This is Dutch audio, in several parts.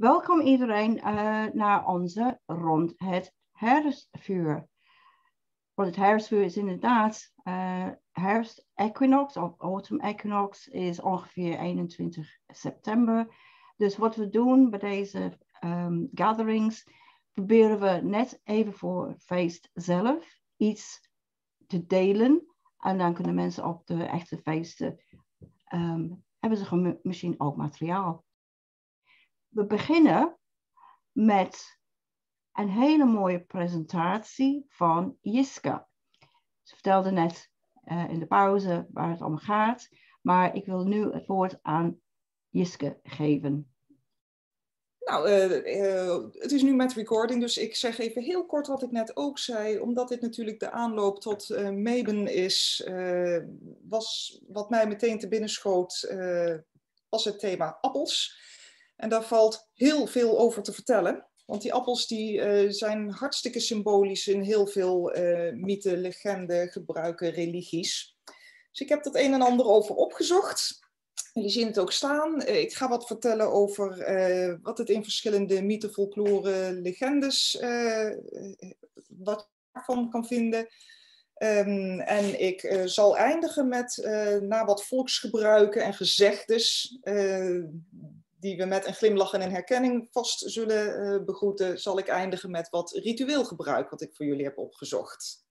Welkom iedereen naar onze rond het herfstvuur. Rond het herfstvuur is inderdaad herfst-equinox of autumn-equinox is ongeveer 21 september. Dus wat we doen bij deze gatherings, proberen we net even voor het feest zelf iets te delen. En dan kunnen mensen op de echte feesten, hebben ze misschien ook materiaal. We beginnen met een hele mooie presentatie van Jiska. Ze vertelde net in de pauze waar het om gaat, maar ik wil nu het woord aan Jiske geven. Nou, het is nu met recording, dus ik zeg even heel kort wat ik net ook zei. Omdat dit natuurlijk de aanloop tot Meben is, was wat mij meteen te binnen schoot, was het thema appels. En daar valt heel veel over te vertellen. Want die appels zijn hartstikke symbolisch in heel veel mythen, legenden, gebruiken, religies. Dus ik heb dat een en ander over opgezocht. Jullie zien het ook staan. Ik ga wat vertellen over wat het in verschillende mythen, folklore, legendes, wat je daarvan kan vinden. En ik zal eindigen met, na wat volksgebruiken en gezegdes, die we met een glimlach en een herkenning vast zullen begroeten, zal ik eindigen met wat ritueel gebruik, wat ik voor jullie heb opgezocht.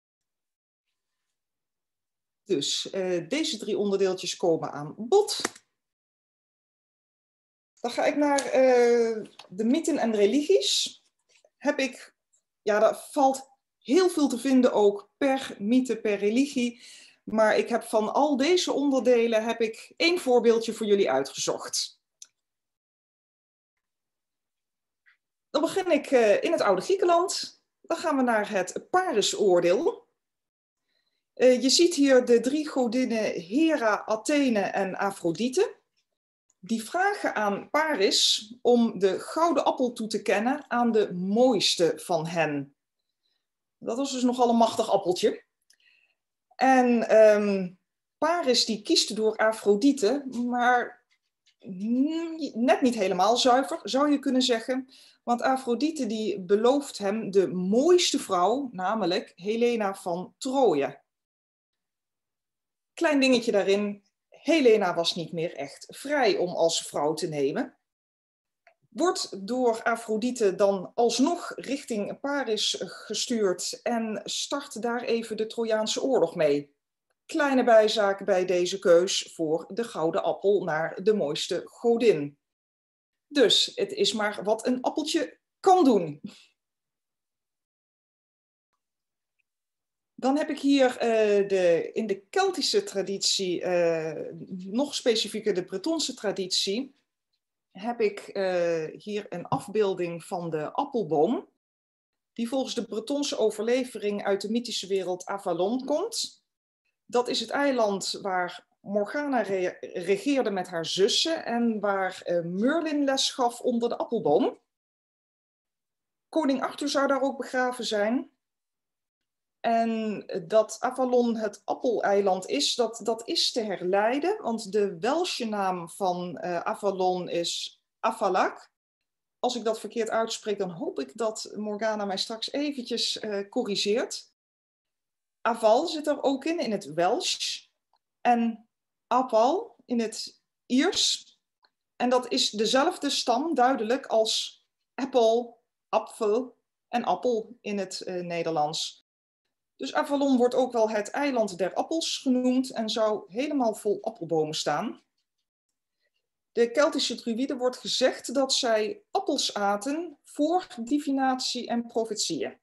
Dus deze 3 onderdeeltjes komen aan bod. Dan ga ik naar de mythen en religies. Daar valt heel veel te vinden ook per mythe, per religie. Maar ik heb van al deze onderdelen heb ik 1 voorbeeldje voor jullie uitgezocht. Dan begin ik in het oude Griekenland. Dan gaan we naar het Parisoordeel. Je ziet hier de 3 godinnen Hera, Athene en Afrodite. Die vragen aan Paris om de gouden appel toe te kennen aan de mooiste van hen. Dat was dus nogal een machtig appeltje. En Paris die kiest door Afrodite, maar net niet helemaal zuiver, zou je kunnen zeggen. Want Afrodite die belooft hem de mooiste vrouw, namelijk Helena van Troje. Klein dingetje daarin. Helena was niet meer echt vrij om als vrouw te nemen. Wordt door Afrodite dan alsnog richting Paris gestuurd en start daar even de Trojaanse oorlog mee. Kleine bijzaak bij deze keus voor de gouden appel naar de mooiste godin. Dus het is maar wat een appeltje kan doen. Dan heb ik hier in de Keltische traditie, nog specifieker de Bretonse traditie, heb ik hier een afbeelding van de appelboom, die volgens de Bretonse overlevering uit de mythische wereld Avalon komt. Dat is het eiland waar Morgana regeerde met haar zussen en waar Merlin les gaf onder de appelboom. Koning Arthur zou daar ook begraven zijn. En dat Avalon het appeleiland is, dat is te herleiden, want de Welsche naam van Avalon is Afalak. Als ik dat verkeerd uitspreek, dan hoop ik dat Morgana mij straks eventjes corrigeert. Aval zit er ook in het Welsh. En Apal in het Iers. En dat is dezelfde stam duidelijk als apple, apfel en appel in het Nederlands. Dus Avalon wordt ook wel het eiland der appels genoemd en zou helemaal vol appelbomen staan. De Keltische druïden wordt gezegd dat zij appels aten voor divinatie en profetieën.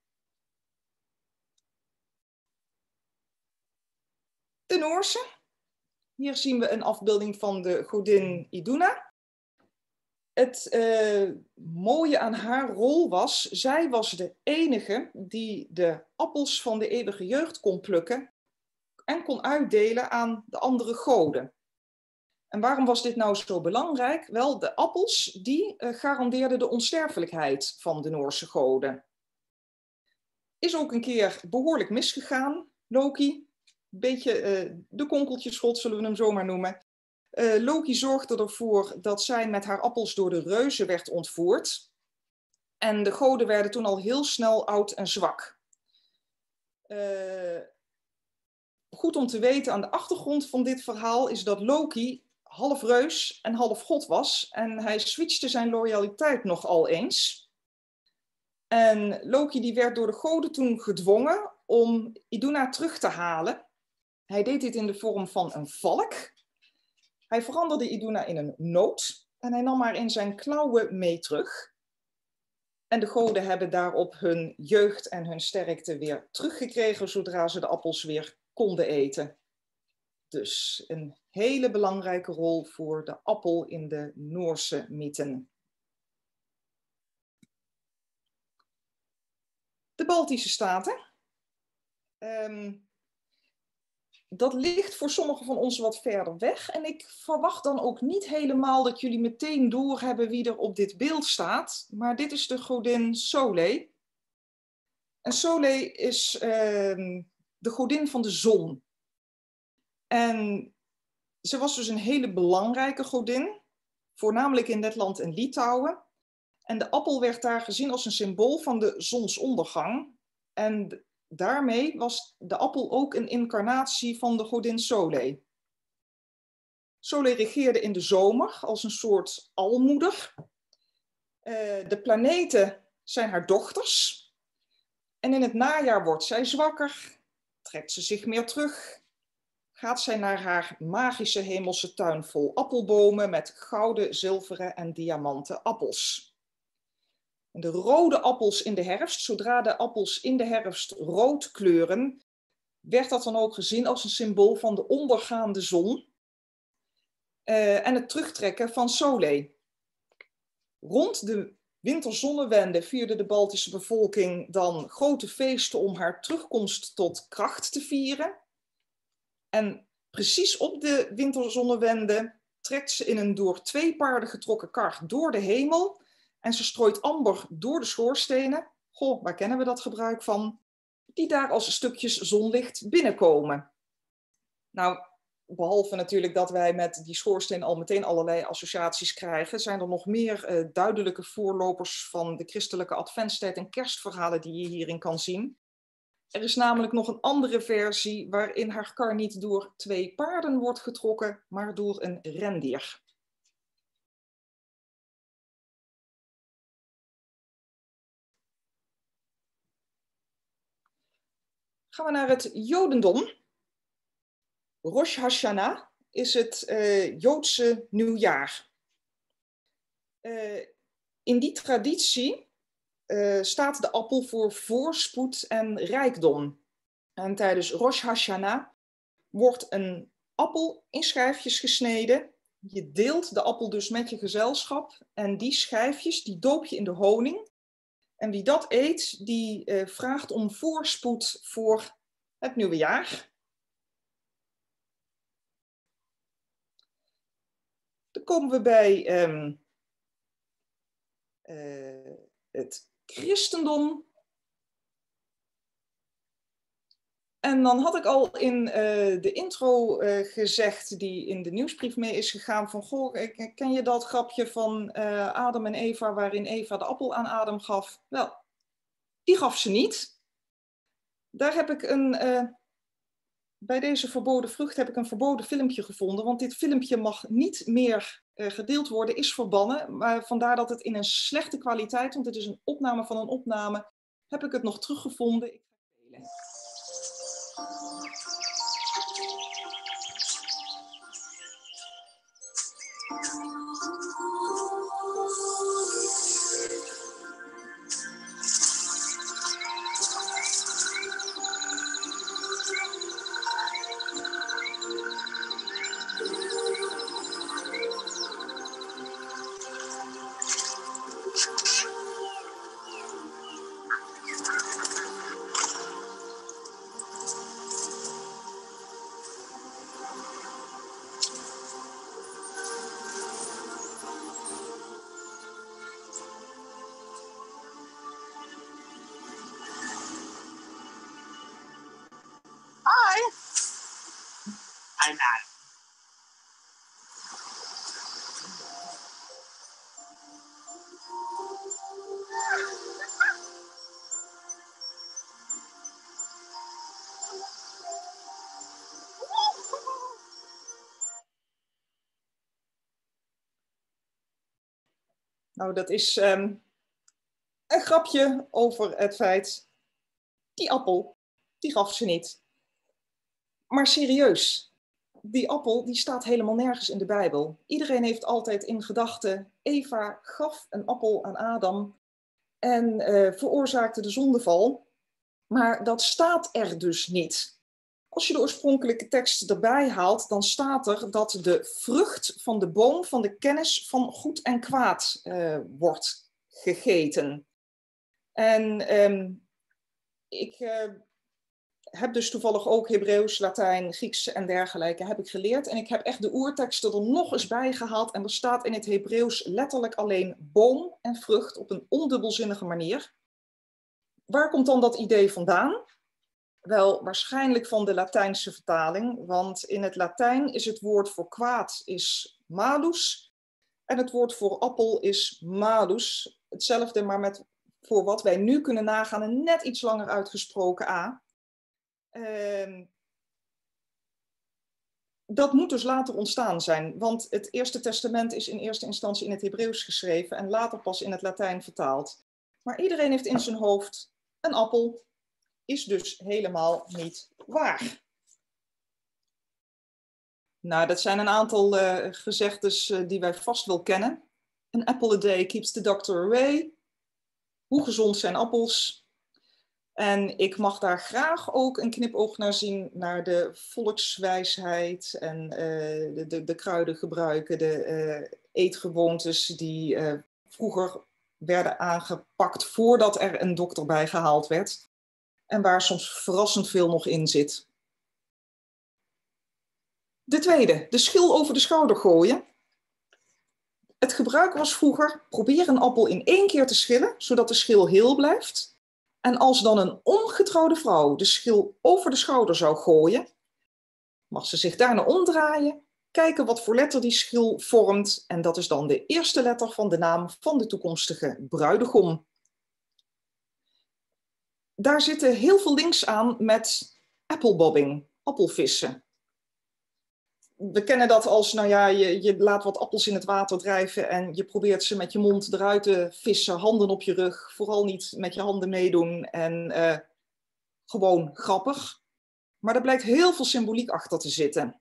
De Noorse. Hier zien we een afbeelding van de godin Iduna. Het mooie aan haar rol was, zij was de enige die de appels van de eeuwige jeugd kon plukken en kon uitdelen aan de andere goden. En waarom was dit nou zo belangrijk? Wel, de appels die garandeerden de onsterfelijkheid van de Noorse goden. Is ook een keer behoorlijk misgegaan. Loki, een beetje de konkeltjesgod zullen we hem zomaar noemen. Loki zorgde ervoor dat zij met haar appels door de reuzen werd ontvoerd. En de goden werden toen al heel snel oud en zwak. Goed om te weten aan de achtergrond van dit verhaal is dat Loki half reus en half god was. En hij switchte zijn loyaliteit nogal eens. En Loki die werd door de goden toen gedwongen om Iduna terug te halen. Hij deed dit in de vorm van een valk. Hij veranderde Iduna in een noot en hij nam haar in zijn klauwen mee terug. En de goden hebben daarop hun jeugd en hun sterkte weer teruggekregen zodra ze de appels weer konden eten. Dus een hele belangrijke rol voor de appel in de Noorse mythen. De Baltische Staten. Dat ligt voor sommigen van ons wat verder weg. En ik verwacht dan ook niet helemaal dat jullie meteen doorhebben wie er op dit beeld staat. Maar dit is de godin Sole. En Sole is de godin van de zon. En ze was dus een hele belangrijke godin. Voornamelijk in Letland en Litouwen. En de appel werd daar gezien als een symbool van de zonsondergang. En daarmee was de appel ook een incarnatie van de godin Sole. Sole regeerde in de zomer als een soort almoeder. De planeten zijn haar dochters. En in het najaar wordt zij zwakker, trekt ze zich meer terug. Gaat zij naar haar magische hemelse tuin vol appelbomen met gouden, zilveren en diamanten appels. De rode appels in de herfst, zodra de appels in de herfst rood kleuren, werd dat dan ook gezien als een symbool van de ondergaande zon en het terugtrekken van Sole. Rond de winterzonnewende vierde de Baltische bevolking dan grote feesten om haar terugkomst tot kracht te vieren. En precies op de winterzonnewende trekt ze in een door 2 paarden getrokken kar door de hemel. En ze strooit amber door de schoorstenen. Goh, waar kennen we dat gebruik van? Die daar als stukjes zonlicht binnenkomen. Nou, behalve natuurlijk dat wij met die schoorsteen al meteen allerlei associaties krijgen, zijn er nog meer duidelijke voorlopers van de christelijke adventstijd en kerstverhalen die je hierin kan zien. Er is namelijk nog een andere versie waarin haar kar niet door 2 paarden wordt getrokken, maar door een rendier. Gaan we naar het Jodendom. Rosh Hashanah is het Joodse nieuwjaar. In die traditie staat de appel voor voorspoed en rijkdom. En tijdens Rosh Hashanah wordt een appel in schijfjes gesneden. Je deelt de appel dus met je gezelschap. En die schijfjes die doop je in de honing. En wie dat eet, die vraagt om voorspoed voor het nieuwe jaar. Dan komen we bij het christendom. En dan had ik al in de intro gezegd, die in de nieuwsbrief mee is gegaan, van goh, ken je dat grapje van Adam en Eva, waarin Eva de appel aan Adam gaf? Wel, die gaf ze niet. Daar heb ik bij deze verboden vrucht heb ik een verboden filmpje gevonden, want dit filmpje mag niet meer gedeeld worden, is verbannen. Maar vandaar dat het in een slechte kwaliteit, want het is een opname van een opname, heb ik het nog teruggevonden. Ik ga het delen. Nou, dat is een grapje over het feit, die appel, die gaf ze niet. Maar serieus, die appel die staat helemaal nergens in de Bijbel. Iedereen heeft altijd in gedachten, Eva gaf een appel aan Adam en veroorzaakte de zondeval. Maar dat staat er dus niet. Als je de oorspronkelijke tekst erbij haalt, dan staat er dat de vrucht van de boom van de kennis van goed en kwaad wordt gegeten. En ik heb dus toevallig ook Hebreeuws, Latijn, Grieks en dergelijke heb ik geleerd. En ik heb echt de oerteksten er nog eens bij gehaald. En er staat in het Hebreeuws letterlijk alleen boom en vrucht op een ondubbelzinnige manier. Waar komt dan dat idee vandaan? Wel, waarschijnlijk van de Latijnse vertaling. Want in het Latijn is het woord voor kwaad is malus. En het woord voor appel is malus. Hetzelfde, maar met voor wat wij nu kunnen nagaan een net iets langer uitgesproken a. Dat moet dus later ontstaan zijn, want het Eerste Testament is in eerste instantie in het Hebreeuws geschreven en later pas in het Latijn vertaald. Maar iedereen heeft in zijn hoofd een appel, is dus helemaal niet waar. Nou, dat zijn een aantal gezegdes die wij vast wel kennen. An apple a day keeps the doctor away. Hoe gezond zijn appels? En ik mag daar graag ook een knipoog naar zien, naar de volkswijsheid en de kruidengebruiken, de eetgewoontes die vroeger werden aangepakt voordat er een dokter bij gehaald werd. En waar soms verrassend veel nog in zit. De tweede, de schil over de schouder gooien. Het gebruik was vroeger, probeer een appel in 1 keer te schillen, zodat de schil heel blijft. En als dan een ongetrouwde vrouw de schil over de schouder zou gooien, mag ze zich daarna omdraaien, kijken wat voor letter die schil vormt. En dat is dan de eerste letter van de naam van de toekomstige bruidegom. Daar zitten heel veel links aan met applebobbing, appelvissen. We kennen dat als, nou ja, je laat wat appels in het water drijven en je probeert ze met je mond eruit te vissen, handen op je rug, vooral niet met je handen meedoen en gewoon grappig. Maar er blijkt heel veel symboliek achter te zitten.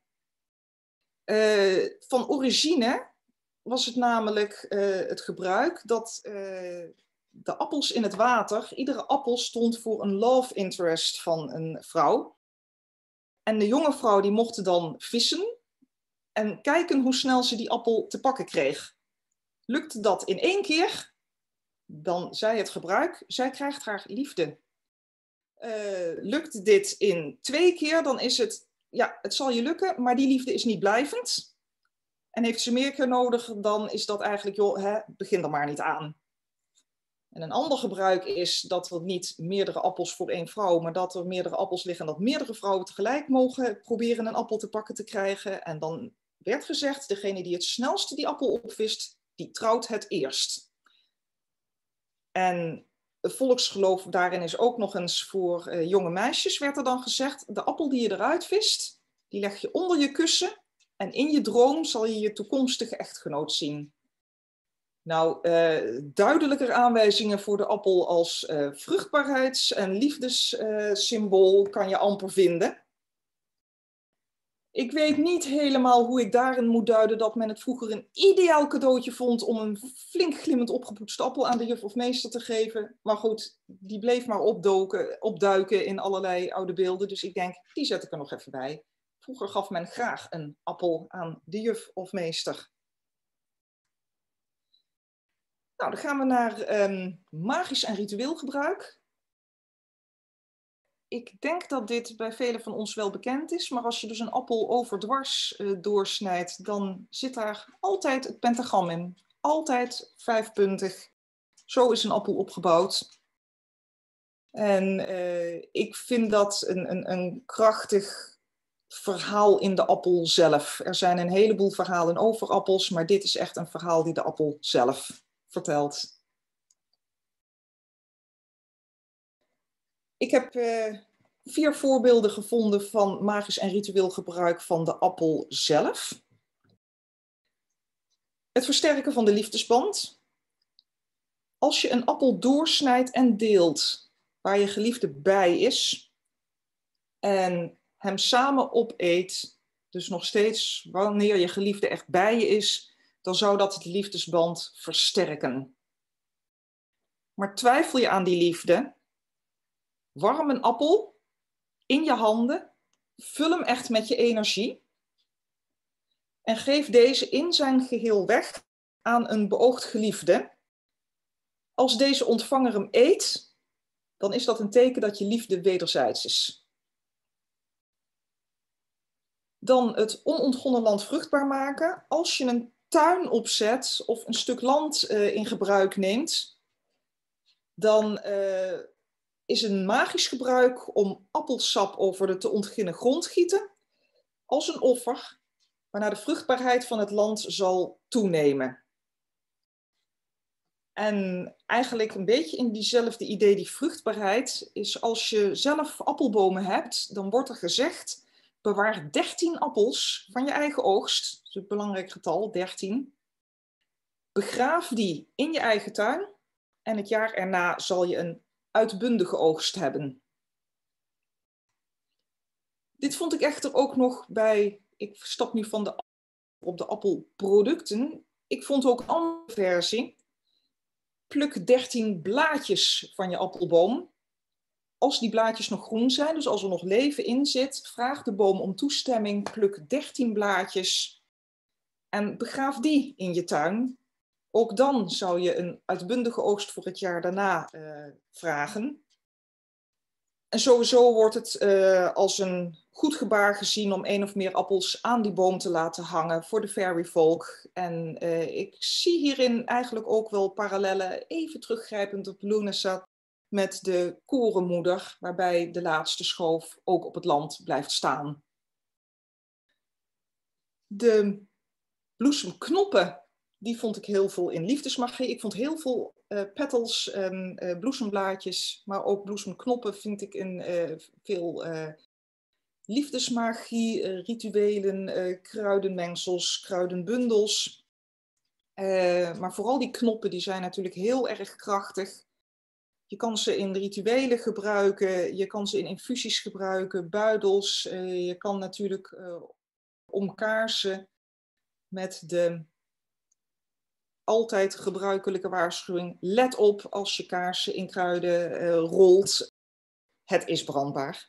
Van origine was het namelijk het gebruik dat de appels in het water, iedere appel stond voor een love interest van een vrouw. En de jonge vrouw die mocht dan vissen en kijken hoe snel ze die appel te pakken kreeg. Lukte dat in 1 keer, dan zei het gebruik, zij krijgt haar liefde. Lukt dit in 2 keer, dan is het, ja, het zal je lukken, maar die liefde is niet blijvend. En heeft ze meer keer nodig, dan is dat eigenlijk, joh, begin er maar niet aan. En een ander gebruik is dat er niet meerdere appels voor 1 vrouw, maar dat er meerdere appels liggen en dat meerdere vrouwen tegelijk mogen proberen een appel te pakken te krijgen. En dan werd gezegd, degene die het snelste die appel opvist, die trouwt het eerst. En het volksgeloof daarin is ook nog eens voor jonge meisjes, werd er dan gezegd, de appel die je eruit vist, die leg je onder je kussen en in je droom zal je je toekomstige echtgenoot zien. Nou, duidelijker aanwijzingen voor de appel als vruchtbaarheids- en liefdessymbool kan je amper vinden. Ik weet niet helemaal hoe ik daarin moet duiden dat men het vroeger een ideaal cadeautje vond om een flink glimmend opgepoetste appel aan de juf of meester te geven. Maar goed, die bleef maar opduiken in allerlei oude beelden, dus ik denk, die zet ik er nog even bij. Vroeger gaf men graag een appel aan de juf of meester. Nou, dan gaan we naar magisch en ritueel gebruik. Ik denk dat dit bij velen van ons wel bekend is, maar als je dus een appel overdwars doorsnijdt, dan zit daar altijd het pentagram in. Altijd 5-puntig. Zo is een appel opgebouwd. En ik vind dat een krachtig verhaal in de appel zelf. Er zijn een heleboel verhalen over appels, maar dit is echt een verhaal die de appel zelf vertelt. Ik heb 4 voorbeelden gevonden van magisch en ritueel gebruik van de appel zelf. Het versterken van de liefdesband. Als je een appel doorsnijdt en deelt waar je geliefde bij is en hem samen opeet, dus nog steeds wanneer je geliefde echt bij je is, dan zou dat de liefdesband versterken. Maar twijfel je aan die liefde? Warm een appel in je handen, vul hem echt met je energie en geef deze in zijn geheel weg aan een beoogd geliefde. Als deze ontvanger hem eet, dan is dat een teken dat je liefde wederzijds is. Dan het onontgonnen land vruchtbaar maken. Als je een tuin opzet of een stuk land in gebruik neemt, dan is een magisch gebruik om appelsap over de te ontginnen grond gieten als een offer, waarna de vruchtbaarheid van het land zal toenemen. En eigenlijk een beetje in diezelfde idee, die vruchtbaarheid, is als je zelf appelbomen hebt, dan wordt er gezegd, bewaar 13 appels van je eigen oogst, dat is een belangrijk getal, 13. Begraaf die in je eigen tuin en het jaar erna zal je een uitbundige oogst hebben. Dit vond ik echter ook nog bij, ik stap nu van de op de appelproducten, ik vond ook een andere versie. Pluk 13 blaadjes van je appelboom. Als die blaadjes nog groen zijn, dus als er nog leven in zit, vraag de boom om toestemming, pluk 13 blaadjes en begraaf die in je tuin. Ook dan zou je een uitbundige oogst voor het jaar daarna vragen. En sowieso wordt het als een goed gebaar gezien om 1 of meer appels aan die boom te laten hangen voor de fairyvolk. En ik zie hierin eigenlijk ook wel parallellen, even teruggrijpend op Lughnasadh, met de korenmoeder, waarbij de laatste schoof ook op het land blijft staan. De bloesemknoppen, die vond ik heel veel in liefdesmagie. Ik vond heel veel petals en bloesemblaadjes, maar ook bloesemknoppen vind ik in veel liefdesmagie, rituelen, kruidenmengsels, kruidenbundels. Maar vooral die knoppen, die zijn natuurlijk heel erg krachtig. Je kan ze in rituelen gebruiken, je kan ze in infusies gebruiken, buidels. Je kan natuurlijk omkaarsen met de altijd gebruikelijke waarschuwing. Let op als je kaarsen in kruiden rolt. Het is brandbaar.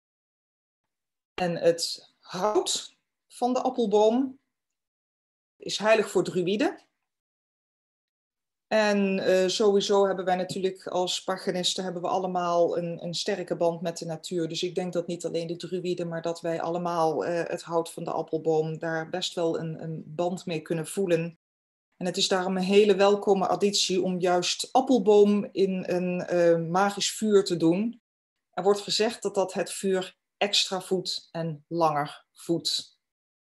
En het hout van de appelboom is heilig voor druïden. En sowieso hebben wij natuurlijk als paganisten hebben we allemaal een sterke band met de natuur. Dus ik denk dat niet alleen de druïden, maar dat wij allemaal het hout van de appelboom daar best wel een band mee kunnen voelen. En het is daarom een hele welkome additie om juist appelboom in een magisch vuur te doen. Er wordt gezegd dat dat het vuur extra voedt en langer voedt.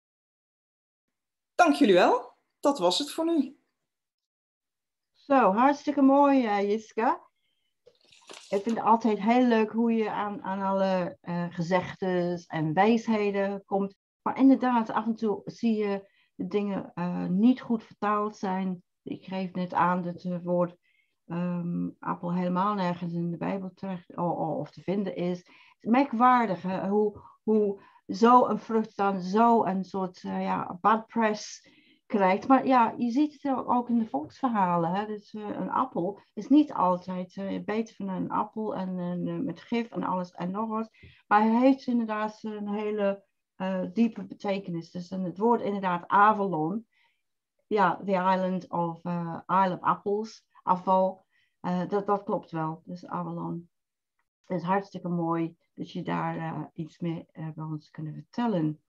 Dank jullie wel. Dat was het voor nu. Zo, hartstikke mooi, Jiska. Ik vind het altijd heel leuk hoe je aan alle gezegdes en wijsheden komt. Maar inderdaad, af en toe zie je de dingen niet goed vertaald zijn. Ik geef net aan dat het woord appel helemaal nergens in de Bijbel terecht of te vinden is. Het is merkwaardig hoe zo'n vrucht dan zo een soort bad press krijgt. Maar ja, je ziet het ook in de volksverhalen. Hè? Dus, een appel is niet altijd beter van een appel en met gif en alles en nog wat. Maar hij heeft inderdaad een hele diepe betekenis. Dus het woord inderdaad Avalon. Ja, the island of Isle of Apples. Afval. Dat klopt wel. Dus Avalon. Het is hartstikke mooi dat je daar iets meer bij ons kunnen vertellen.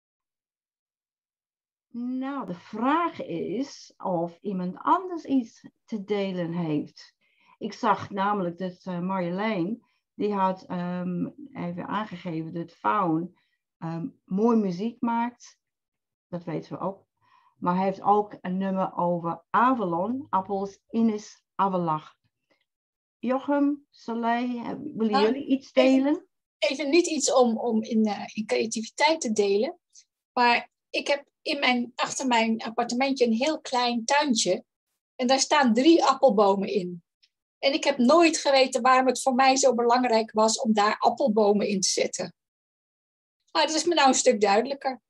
Nou, de vraag is of iemand anders iets te delen heeft. Ik zag namelijk dat Marjolein, die had even aangegeven dat Faun mooi muziek maakt. Dat weten we ook. Maar hij heeft ook een nummer over Avalon, appels, Ines Avalach. Jochem, Soleil, willen jullie iets delen? Even niet iets om in creativiteit te delen. Maar ik heb achter mijn appartementje een heel klein tuintje. En daar staan 3 appelbomen in. En ik heb nooit geweten waarom het voor mij zo belangrijk was om daar appelbomen in te zetten. Maar dat is me nou een stuk duidelijker.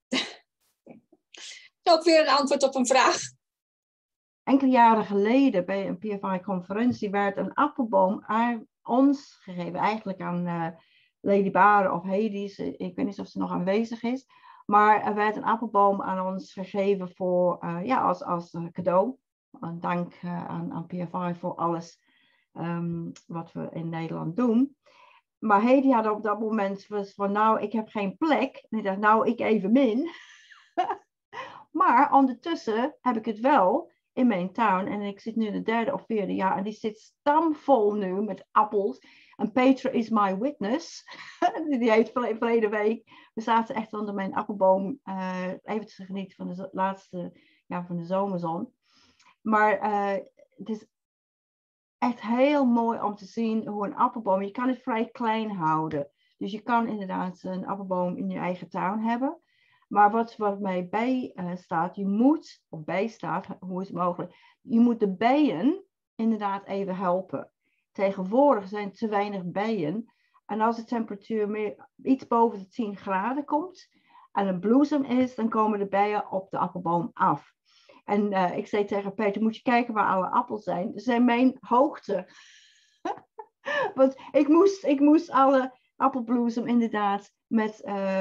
Ook weer een antwoord op een vraag. Enkele jaren geleden bij een PFI-conferentie werd een appelboom aan ons gegeven. Eigenlijk aan Lady Baren of Hades. Ik weet niet of ze nog aanwezig is. Maar er werd een appelboom aan ons gegeven voor, als cadeau. Dank aan PFI voor alles wat we in Nederland doen. Maar Hedy had op dat moment van nou, ik heb geen plek. En ik dacht, nou, ik evenmin. Maar ondertussen heb ik het wel in mijn tuin. En ik zit nu in het 3e of 4e jaar. En die zit stamvol nu met appels. En Petra is my witness. Die heeft verleden week. We zaten echt onder mijn appelboom. Even te genieten van de laatste van de zomerzon. Maar het is echt heel mooi om te zien hoe een appelboom. Je kan het vrij klein houden. Dus je kan inderdaad een appelboom in je eigen tuin hebben. Maar wat mij bij staat, hoe is het mogelijk? Je moet de bijen inderdaad even helpen. Tegenwoordig zijn er te weinig bijen. En als de temperatuur iets boven de 10 graden komt en een bloesem is, dan komen de bijen op de appelboom af. En ik zei tegen Peter, moet je kijken waar alle appels zijn. Ze zijn mijn hoogte. Want ik moest alle appelbloesem inderdaad met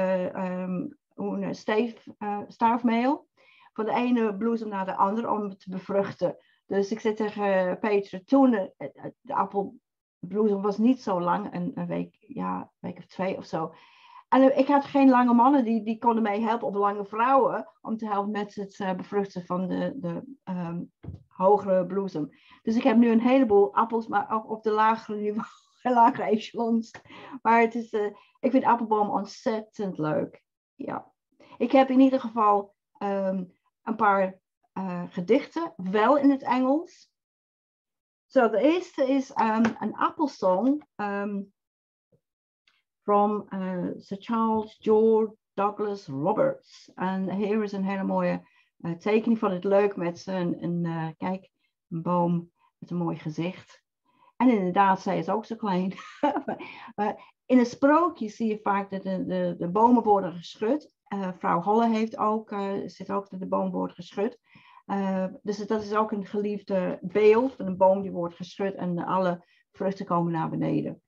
staafmeel van de ene bloesem naar de andere om het te bevruchten. Dus ik zei tegen Peter, toen de appelbloesem was niet zo lang, een week of 2 of zo. En ik had geen lange mannen die konden mij helpen, of lange vrouwen, om te helpen met het bevruchten van de hogere bloesem. Dus ik heb nu een heleboel appels, maar ook op de lagere niveau, lagere echelons. Maar ik vind appelboom ontzettend leuk. Ja. Ik heb in ieder geval een paar gedichten, wel in het Engels. Zo, de eerste is een appelsong. From Sir Charles George Douglas Roberts. En hier is een hele mooie tekening van het leuk met een boom met een mooi gezicht. En inderdaad, zij is ook zo klein. In een sprookje zie je vaak dat de bomen worden geschud. Vrouw Holle zit ook dat de boom wordt geschud. Dus dat is ook een geliefde beeld van een boom die wordt geschud en alle vruchten komen naar beneden.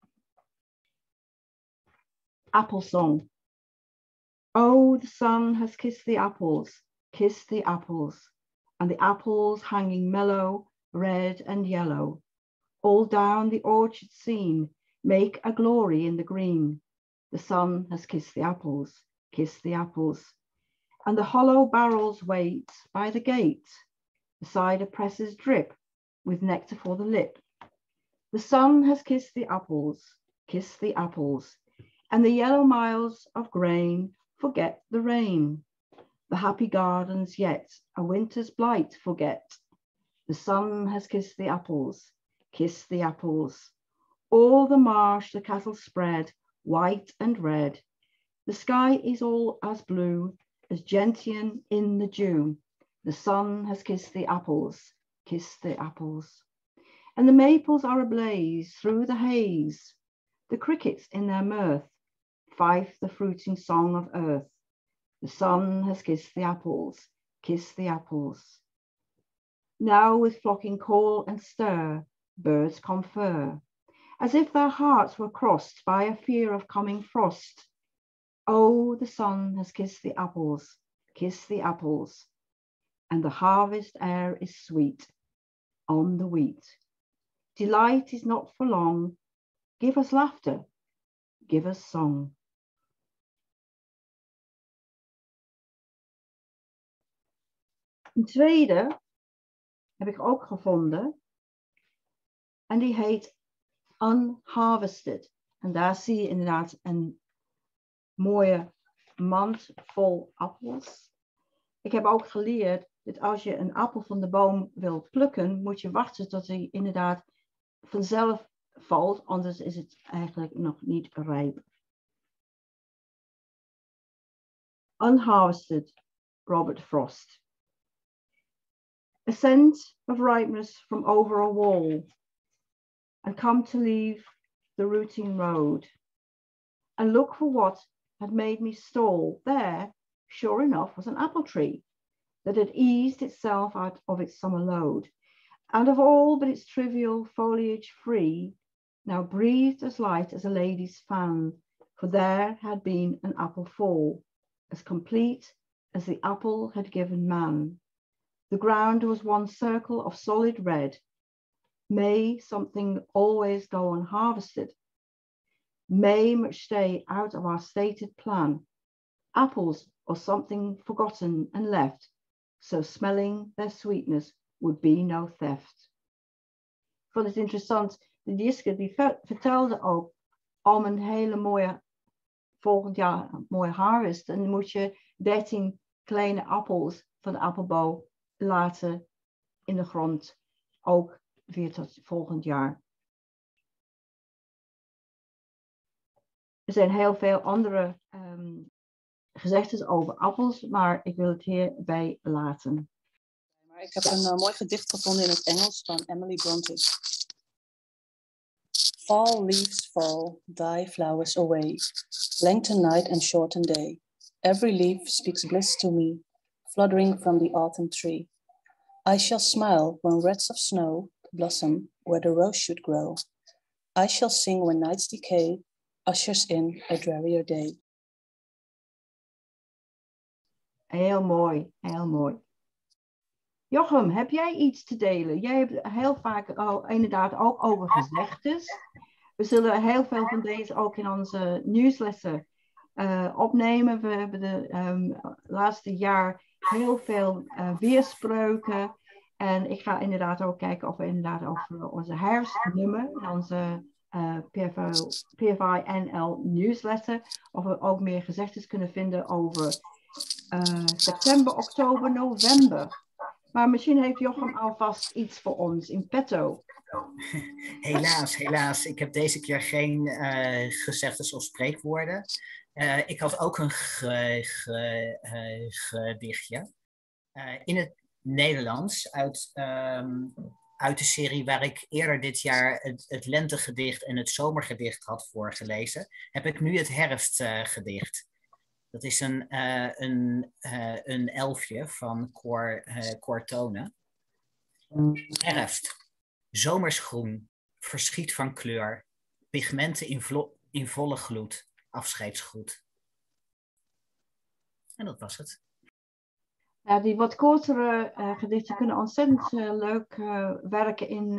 Applesong. Oh, the sun has kissed the apples, and the apples hanging mellow, red and yellow, all down the orchard scene, make a glory in the green. The sun has kissed the apples, and the hollow barrels wait by the gate. The cider presses drip with nectar for the lip. The sun has kissed the apples, and the yellow miles of grain forget the rain. The happy gardens yet a winter's blight forget. The sun has kissed the apples, All the marsh the cattle spread, white and red. The sky is all as blue as gentian in the dew. The sun has kissed the apples, And the maples are ablaze through the haze. The crickets in their mirth fife the fruiting song of earth. The sun has kissed the apples, Now with flocking call and stir, birds confer, as if their hearts were crossed by a fear of coming frost. Oh, the sun has kissed the apples, and the harvest air is sweet on the wheat. Delight is not for long. Give us laughter, give us song. Een tweede heb ik ook gevonden. En die heet Unharvested. En daar zie je inderdaad een mooie mand vol appels. Ik heb ook geleerd dat als je een appel van de boom wilt plukken, moet je wachten tot hij inderdaad vanzelf valt, anders is het eigenlijk nog niet rijp. Unharvested, Robert Frost. A scent of ripeness from over a wall, and come to leave the routine road, and look for what had made me stall. There, sure enough, was an apple tree that had eased itself out of its summer load, and of all but its trivial foliage free, now breathed as light as a lady's fan, for there had been an apple fall, as complete as the apple had given man. The ground was one circle of solid red. May something always go unharvested? May much stay out of our stated plan? Apples or something forgotten and left, so smelling their sweetness would be no theft. Ik vond het interessant, de Jiske die vertelde ook om een hele mooie, volgend jaar een mooie harvest. En dan moet je 13 kleine appels van de appelboom laten in de grond, ook weer tot volgend jaar. Er zijn heel veel andere gezegdes over appels, maar ik wil het hierbij laten. Ik heb een mooi gedicht gevonden in het Engels van Emily Bronte. Fall leaves fall, die flowers away, lengthen night and shorten day. Every leaf speaks bliss to me, fluttering from the autumn tree. I shall smile when wreaths of snow blossom where the rose should grow. I shall sing when night's decay ushers in a drearier day. Heel mooi, heel mooi. Jochem, heb jij iets te delen? Jij hebt heel vaak inderdaad ook over gezegdes. We zullen heel veel van deze ook in onze nieuwsletter opnemen. We hebben de laatste jaar heel veel weerspreuken. En ik ga inderdaad ook kijken of we inderdaad over onze herfstnummer, onze PFI NL nieuwsletter, of we ook meer gezegdes kunnen vinden over september, oktober, november. Maar misschien heeft Jochem alvast iets voor ons in petto. Helaas. Ik heb deze keer geen gezegdes of spreekwoorden. Ik had ook een gedichtje. In het Nederlands uit de serie waar ik eerder dit jaar het lentegedicht en het zomergedicht had voorgelezen, heb ik nu het herfstgedicht. Dat is een elfje van Cor Tonen. Herfst. Zomersgroen, verschiet van kleur, pigmenten in volle gloed, afscheidsgroet. En dat was het. Ja, die wat kortere gedichten kunnen ontzettend leuk werken in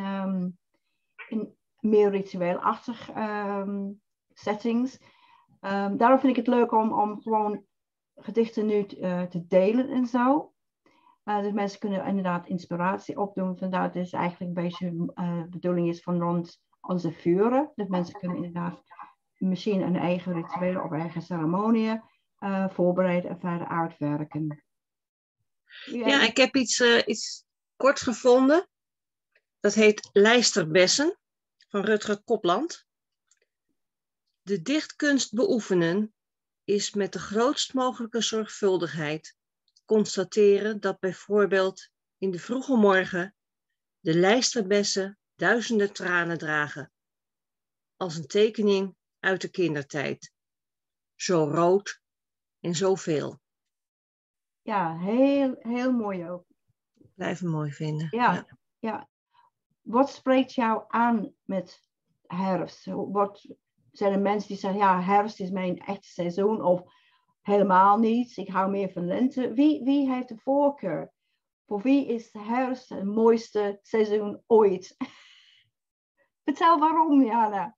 meer ritueelachtig settings. Daarom vind ik het leuk om gewoon gedichten nu te delen en zo. Dus mensen kunnen inderdaad inspiratie opdoen. Vandaar dat is eigenlijk een beetje de bedoeling is van rond onze vuren. Dat mensen kunnen inderdaad misschien een eigen ritueel of eigen ceremonieën voorbereiden en verder uitwerken. Ja, ik heb iets kort gevonden. Dat heet Lijsterbessen van Rutger Kopland. De dichtkunst beoefenen is met de grootst mogelijke zorgvuldigheid constateren dat bijvoorbeeld in de vroege morgen de lijsterbessen duizenden tranen dragen, als een tekening uit de kindertijd. Zo rood en zoveel. Ja, heel mooi ook. Blijf hem mooi vinden. Ja. Wat spreekt jou aan met herfst? Wat zijn er mensen die zeggen, ja, herfst is mijn echte seizoen, of helemaal niet, ik hou meer van lente. Wie heeft de voorkeur? Voor wie is de herfst het mooiste seizoen ooit? Vertel waarom, Jana.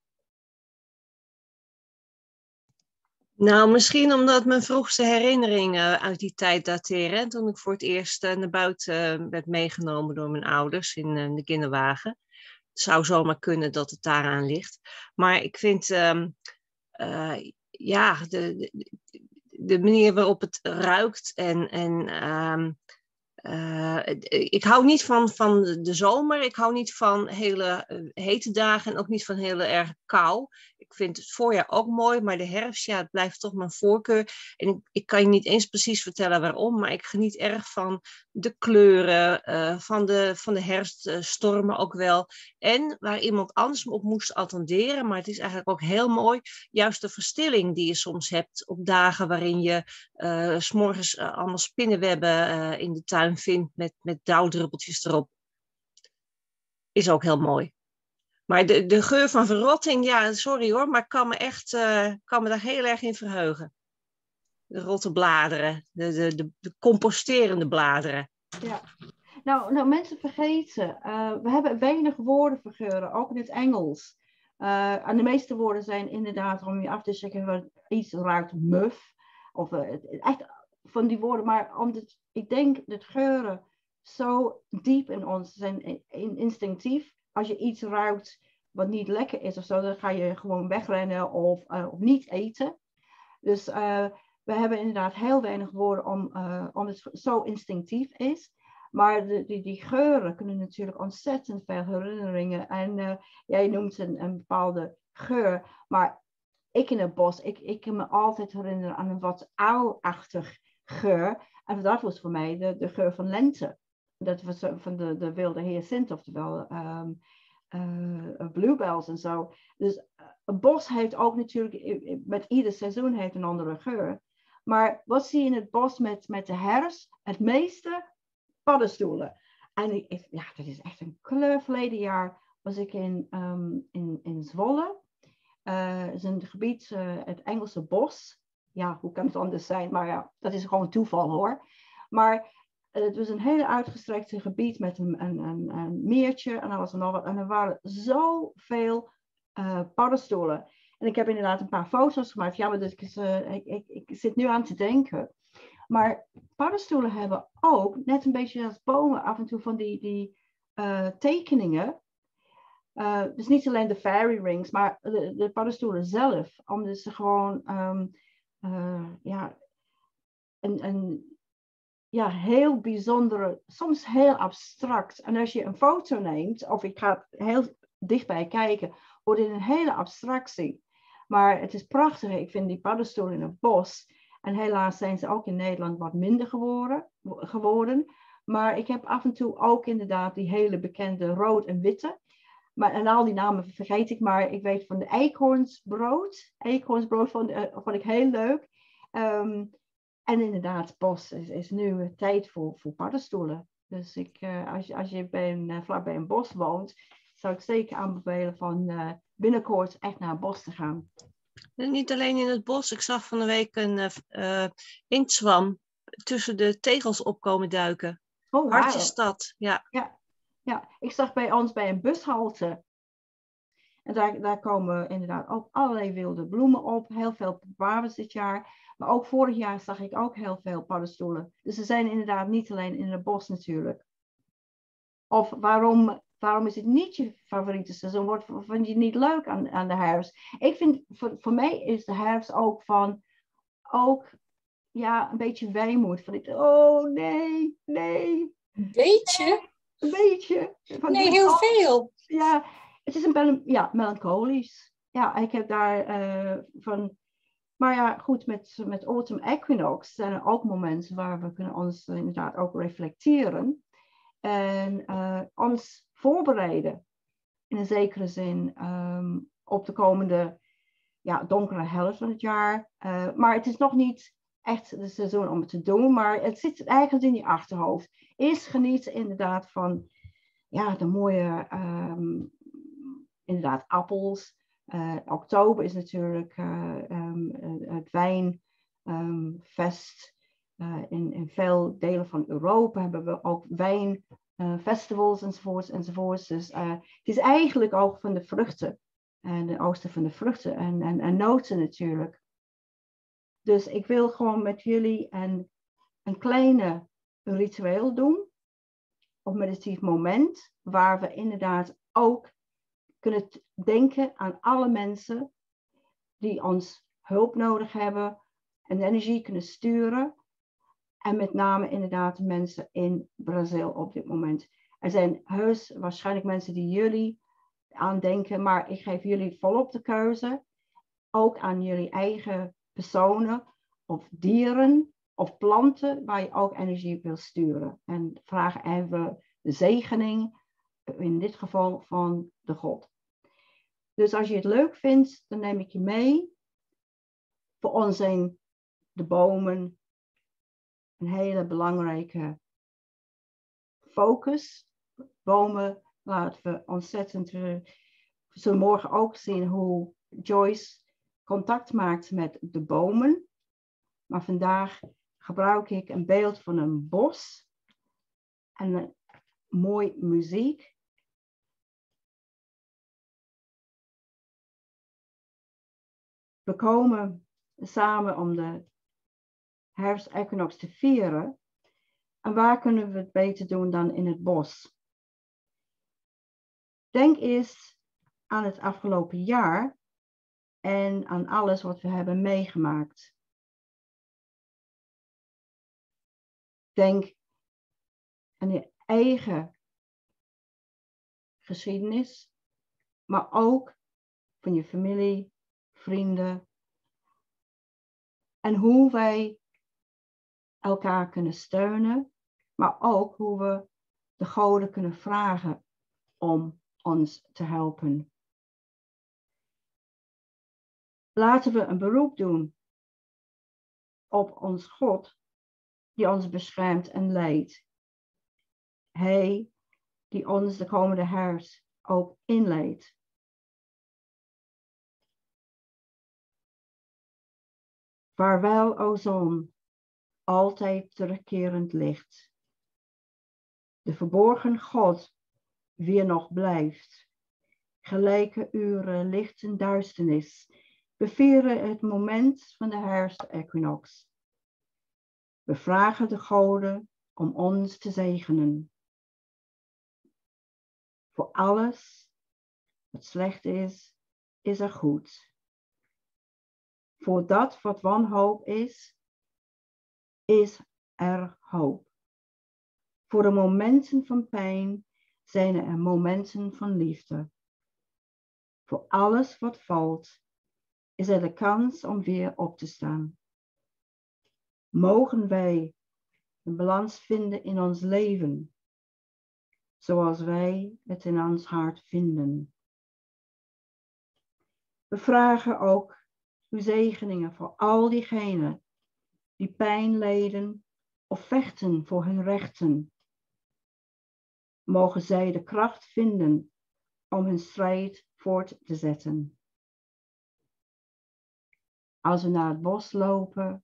Nou, misschien omdat mijn vroegste herinneringen uit die tijd dateren. Toen ik voor het eerst naar buiten werd meegenomen door mijn ouders in de kinderwagen. Het zou zomaar kunnen dat het daaraan ligt. Maar ik vind, de manier waarop het ruikt ik hou niet van de zomer. Ik hou niet van hele hete dagen en ook niet van hele erg kou. Ik vind het voorjaar ook mooi, maar de herfst, ja, het blijft toch mijn voorkeur. En ik kan je niet eens precies vertellen waarom, maar ik geniet erg van de kleuren, van de herfststormen ook wel. En waar iemand anders me op moest attenderen, maar het is eigenlijk ook heel mooi, juist de verstilling die je soms hebt op dagen waarin je 's morgens allemaal spinnenwebben in de tuin vindt met dauwdruppeltjes erop. Is ook heel mooi. Maar de geur van verrotting, ja, sorry hoor, maar ik kan me daar heel erg in verheugen. De rotte bladeren, de composterende bladeren. Ja. Nou, mensen vergeten, we hebben weinig woorden voor geuren, ook in het Engels. En de meeste woorden zijn inderdaad om je af te checken wat iets ruikt muf. Of echt van die woorden, maar omdat ik denk dat geuren zo diep in ons zijn, instinctief. Als je iets ruikt wat niet lekker is of zo, dan ga je gewoon wegrennen of niet eten. Dus we hebben inderdaad heel weinig woorden om het zo instinctief is. Maar die geuren kunnen natuurlijk ontzettend veel herinneringen. En jij noemt een bepaalde geur. Maar ik in het bos, ik kan me altijd herinneren aan een wat ouwachtig geur. En dat was voor mij de geur van lente. Dat was van de wilde hyacint, oftewel bluebells en zo. Dus een bos heeft ook natuurlijk, met ieder seizoen heeft een andere geur. Maar wat zie je in het bos met de herfst? Het meeste paddenstoelen. En ja, dat is echt een kleur. Verleden jaar was ik in Zwolle. Het is een gebied, het Engelse bos. Ja, hoe kan het anders zijn? Maar ja, dat is gewoon toeval hoor. Maar het was een hele uitgestrekte gebied met een meertje en alles en nog wat. En er waren zoveel paddenstoelen. En ik heb inderdaad een paar foto's gemaakt. Ja, maar dus ik zit nu aan te denken. Maar paddenstoelen hebben ook, net een beetje als bomen, af en toe van die tekeningen. Dus niet alleen de fairy rings, maar de paddenstoelen zelf. Omdat ze gewoon een heel bijzondere, soms heel abstract. En als je een foto neemt, of ik ga heel dichtbij kijken, wordt het een hele abstractie. Maar het is prachtig. Ik vind die paddenstoelen in het bos. En helaas zijn ze ook in Nederland wat minder geworden. Maar ik heb af en toe ook inderdaad die hele bekende rood en witte. En al die namen vergeet ik, maar ik weet van de eekhoornsbrood. Eekhoornsbrood vond ik heel leuk. En inderdaad, bos is nu tijd voor paddenstoelen. Dus als je vlakbij een bos woont, zou ik zeker aanbevelen van binnenkort echt naar het bos te gaan. En niet alleen in het bos. Ik zag van de week een inktzwam tussen de tegels opkomen duiken. Oh, Hartjesstad, ja. Ja, ik zag bij ons bij een bushalte. En daar komen inderdaad ook allerlei wilde bloemen op. Heel veel papaver's dit jaar. Maar ook vorig jaar zag ik ook heel veel paddenstoelen. Dus ze zijn inderdaad niet alleen in het bos natuurlijk. Of waarom is het niet je favoriete seizoen? Wat vind je niet leuk aan de herfst? Ik vind, voor mij is de herfst ook een beetje weemoed. Oh nee. Een beetje? Een beetje. Nee, heel veel. Ja, het is melancholisch. Ja, ik heb daar van... Maar ja, goed, met Autumn Equinox zijn er ook momenten waar we kunnen ons inderdaad ook reflecteren. En ons voorbereiden, in een zekere zin, op de komende donkere helft van het jaar. Maar het is nog niet echt de seizoen om het te doen, maar het zit ergens in je achterhoofd. Eerst genieten inderdaad van de mooie inderdaad appels. Oktober is natuurlijk het wijnfest. In veel delen van Europa hebben we ook wijnfestivals enzovoorts. Dus het is eigenlijk ook van de vruchten. En de oogsten van de vruchten en noten natuurlijk. Dus ik wil gewoon met jullie een kleine ritueel doen. Of meditatief moment. Waar we inderdaad ook kunnen denken aan alle mensen die ons hulp nodig hebben. En energie kunnen sturen. En met name inderdaad de mensen in Brazil op dit moment. Er zijn waarschijnlijk mensen die jullie aandenken. Maar ik geef jullie volop de keuze. ook aan jullie eigen personen of dieren of planten waar je ook energie wil sturen. En vraag even de zegening, in dit geval van de God. Dus als je het leuk vindt, dan neem ik je mee. Voor ons zijn de bomen een hele belangrijke focus. Bomen laten we ontzettend... We zullen morgen ook zien hoe Joyce contact maakt met de bomen. Maar vandaag gebruik ik een beeld van een bos en een mooi muziek. We komen samen om de herfstequinox te vieren. En waar kunnen we het beter doen dan in het bos? Denk eens aan het afgelopen jaar en aan alles wat we hebben meegemaakt. Denk aan je eigen geschiedenis, maar ook van je familie, vrienden. En hoe wij elkaar kunnen steunen, maar ook hoe we de goden kunnen vragen om ons te helpen. Laten we een beroep doen op ons God, die ons beschermt en leidt. Hij die ons de komende herfst ook inleidt. Vaarwel, o zon, altijd terugkerend licht. De verborgen God, wie er nog blijft. Gelijke uren licht en duisternis bevieren het moment van de herfstequinox. We vragen de goden om ons te zegenen. Voor alles wat slecht is, is er goed. Voor dat wat wanhoop is, is er hoop. Voor de momenten van pijn zijn er momenten van liefde. Voor alles wat valt, is er de kans om weer op te staan. Mogen wij een balans vinden in ons leven, zoals wij het in ons hart vinden. We vragen ook uw zegeningen voor al diegenen die pijn lijden of vechten voor hun rechten. Mogen zij de kracht vinden om hun strijd voort te zetten. Als we naar het bos lopen,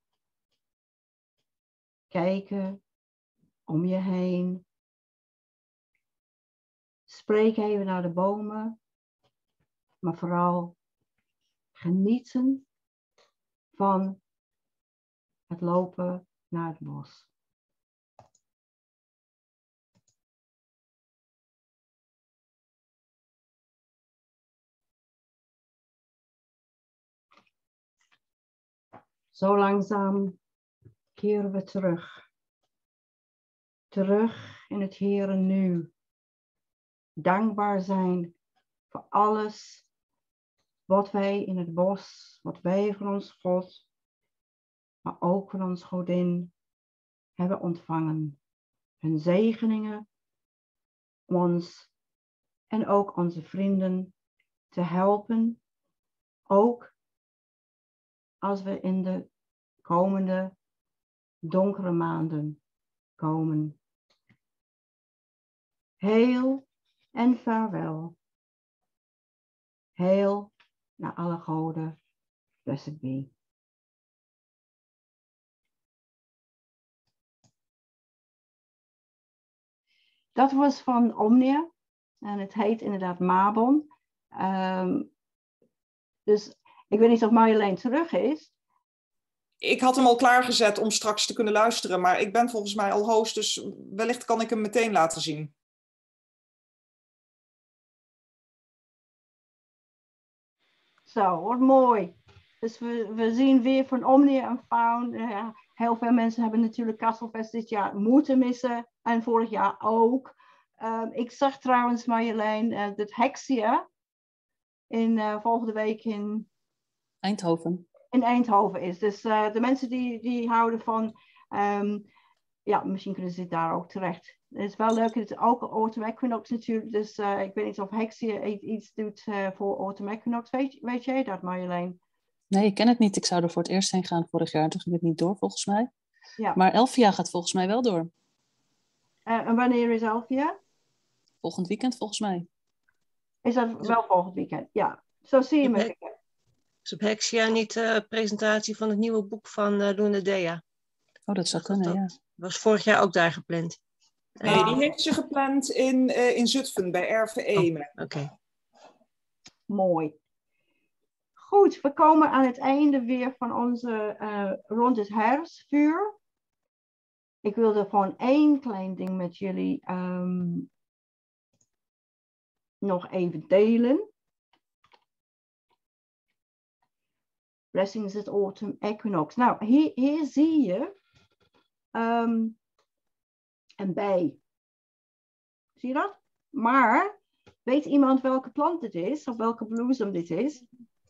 kijken om je heen. Spreek even naar de bomen, maar vooral genieten van het lopen naar het bos. Zo langzaam keren we terug. Terug in het hier en nu. Dankbaar zijn voor alles wat wij in het bos, wat wij van ons God, maar ook van ons Godin hebben ontvangen. Hun zegeningen om ons en ook onze vrienden te helpen. Ook als we in de komende donkere maanden komen. Heil en vaarwel. Heil naar alle goden. Blessed be. Dat was van Omnia. En het heet inderdaad Mabon. Dus ik weet niet of Marjolein terug is. Ik had hem al klaargezet om straks te kunnen luisteren, maar ik ben volgens mij al host, dus wellicht kan ik hem meteen laten zien. Zo, wat mooi. Dus we zien weer van Omnia en Faun. Heel veel mensen hebben natuurlijk Castlefest dit jaar moeten missen. En vorig jaar ook. Ik zag trouwens Marjolein, dat Hexia. Volgende week in Eindhoven. In Eindhoven is. Dus de mensen die houden van... ja, misschien kunnen ze daar ook terecht. Het is wel leuk. Het is ook Autumn Equinox natuurlijk. Dus ik weet niet of Hexie iets doet voor Autumn Equinox. Weet jij dat, Marjolein? Nee, ik ken het niet. Ik zou er voor het eerst heen gaan vorig jaar. Toen ging het niet door, volgens mij. Ja. Maar Elfia gaat volgens mij wel door. En wanneer is Elfia? Volgend weekend, volgens mij. Is dat wel volgend weekend? Ja. Zo zie je me. Is op Hexia niet de presentatie van het nieuwe boek van Luna Dea? Oh, dat zou kunnen, ja. Was vorig jaar ook daar gepland. Nee, die heeft ze gepland in Zutphen bij RVE. Oké. Mooi. Goed, we komen aan het einde weer van onze rond het herfstvuur. Ik wilde gewoon één klein ding met jullie nog even delen. Blessings at Autumn Equinox. Nou, hier zie je een bij. Zie je dat? Maar weet iemand welke plant dit is? Of welke bloesem dit is?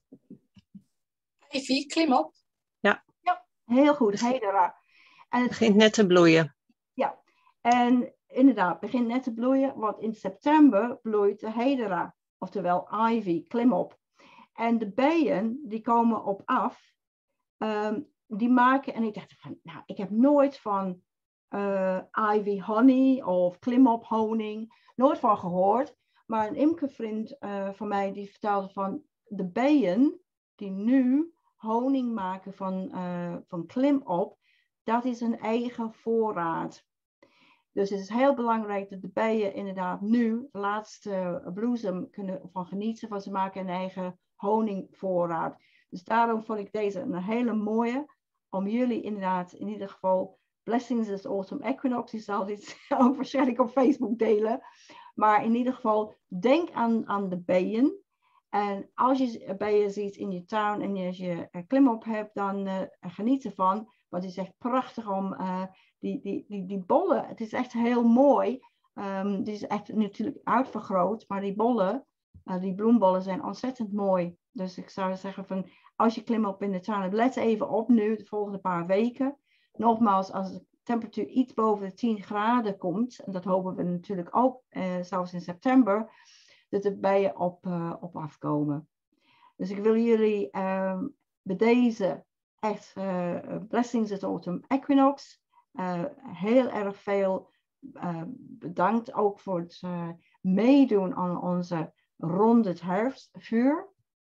Ivy, klim op. Ja, heel goed. Hedera. En het begint net te bloeien. Ja, en inderdaad, begint net te bloeien. Want in september bloeit de hedera. Oftewel ivy, klim op. En de bijen, die komen op af. Die maken, en ik dacht van, nou, ik heb nooit van ivy honey of klimop honing, nooit van gehoord. Maar een imkervriend van mij, die vertelde van de bijen die nu honing maken van klimop, dat is een eigen voorraad. Dus het is heel belangrijk dat de bijen inderdaad nu de laatste bloesem kunnen van genieten, van ze maken een eigen honingvoorraad. Dus daarom vond ik deze een hele mooie, om jullie inderdaad in ieder geval Blessings at Autumn Equinox, die zal dit ook waarschijnlijk op Facebook delen. Maar in ieder geval, denk aan de bijen. En als je bijen ziet in je tuin en als je klimop hebt, dan geniet ervan. Want het is echt prachtig om die bollen. Het is echt heel mooi. Het is echt natuurlijk uitvergroot, maar die bollen, die bloembollen zijn ontzettend mooi. Dus ik zou zeggen van, als je klimop in de tuin hebt, let even op nu, de volgende paar weken. Nogmaals, als de temperatuur iets boven de 10 graden komt, en dat hopen we natuurlijk ook, zelfs in september, dat de bijen op afkomen. Dus ik wil jullie bij deze echt Blessings at Autumn Equinox. Heel erg veel bedankt ook voor het meedoen aan onze rond het herfstvuur.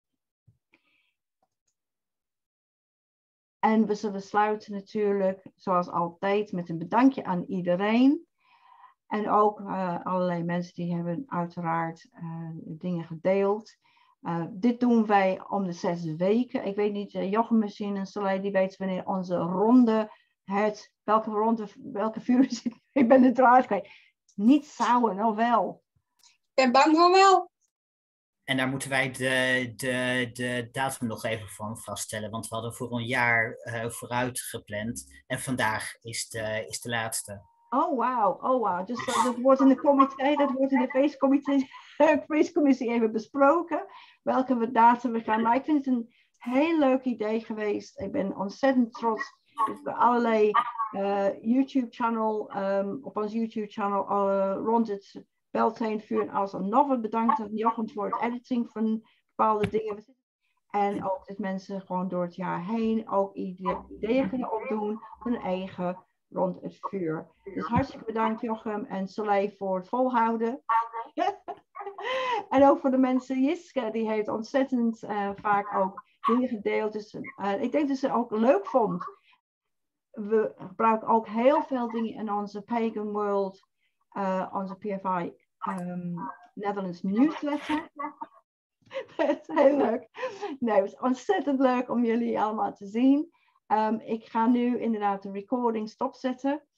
En we zullen sluiten natuurlijk, zoals altijd, met een bedankje aan iedereen. En ook allerlei mensen die hebben uiteraard dingen gedeeld. Dit doen wij om de 6 weken. Ik weet niet, Jochem misschien en Soleil, die weet wanneer onze ronde, welke vuur is het? Ik ben de draad kwijt. Niet zouden, nou wel. Ik ben bang van wel. En daar moeten wij de datum nog even van vaststellen. Want we hadden voor een jaar vooruit gepland. En vandaag is de laatste. Oh, wauw. Dus dat wordt in de comité, dat wordt in de feestcommissie even besproken. Welke datum we gaan. Maar ik vind het een heel leuk idee geweest. Ik ben ontzettend trots. Dus bij allerlei YouTube-channel, op ons YouTube-channel rond het Beltane-vuur en als nog wat bedankt aan Jochem voor het editing van bepaalde dingen. En ook dat mensen gewoon door het jaar heen ook ideeën kunnen opdoen van hun eigen rond het vuur. Dus hartstikke bedankt Jochem en Soleil voor het volhouden. En ook voor de mensen, Jiske, die heeft ontzettend vaak ook dingen gedeeld. Dus ik denk dat ze het ook leuk vond. We gebruiken ook heel veel dingen in onze Pagan World, onze PFI Netherlands newsletter. Dat is heel leuk. Nee, het is ontzettend leuk om jullie allemaal te zien. Ik ga nu inderdaad de recording stopzetten.